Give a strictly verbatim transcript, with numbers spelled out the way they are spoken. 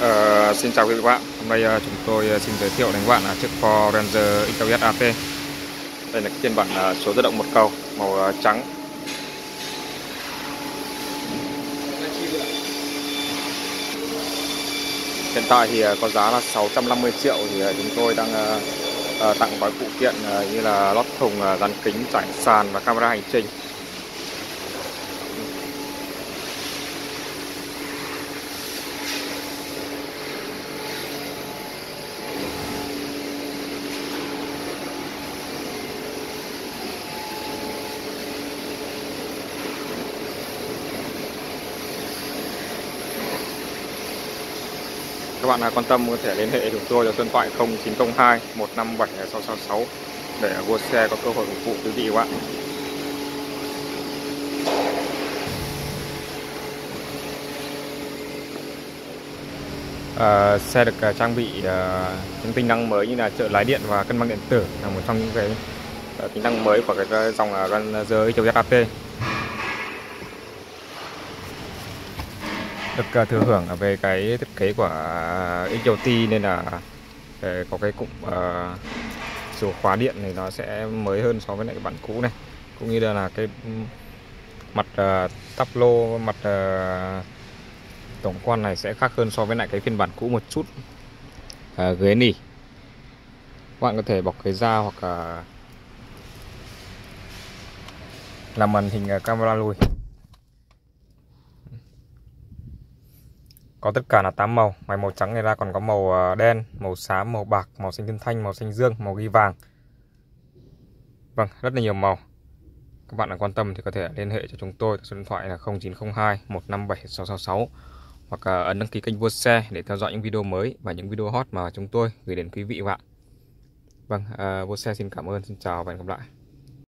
Uh, xin chào quý vị bạn. Hôm nay uh, chúng tôi uh, xin giới thiệu đến các bạn uh, chiếc Ford Ranger ích ca vê ét a tê. Đây là cái phiên bản uh, số tự động một cầu màu uh, trắng. Hiện tại thì uh, có giá là sáu trăm năm mươi triệu, thì uh, chúng tôi đang uh, uh, tặng gói phụ kiện uh, như là lót thùng, uh, dán kính, trải sàn và camera hành trình. Các bạn quan tâm có thể liên hệ chúng tôi ở số điện thoại không chín không hai một năm bảy sáu sáu sáu để mua xe có cơ hội phục vụ quý vị các bạn. À, xe được uh, trang bị uh, những tính năng mới như là trợ lái điện và cân bằng điện tử, là một trong những cái uh, tính năng mới của cái dòng uh, Ranger ích ca vê ét a tê. Được uh, thừa hưởng về cái thiết kế của uh, ích o tê nên là uh, có cái cụm uh, chìa khóa điện này nó sẽ mới hơn so với lại cái bản cũ này, cũng như là, là cái mặt uh, tắp lô, mặt uh, tổng quan này sẽ khác hơn so với lại cái phiên bản cũ một chút. À, ghế nỉ các bạn có thể bọc ghế da hoặc là làm màn hình camera lùi. Có tất cả là tám màu, ngoài màu trắng này ra còn có màu đen, màu xám, màu bạc, màu xanh thiên thanh, màu xanh dương, màu ghi vàng. Vâng, rất là nhiều màu. Các bạn quan tâm thì có thể liên hệ cho chúng tôi, số điện thoại là không chín không hai một năm bảy sáu sáu sáu, hoặc ấn đăng ký kênh Vua Xe để theo dõi những video mới và những video hot mà chúng tôi gửi đến quý vị và bạn. Vâng, uh, Vua Xe xin cảm ơn, xin chào và hẹn gặp lại.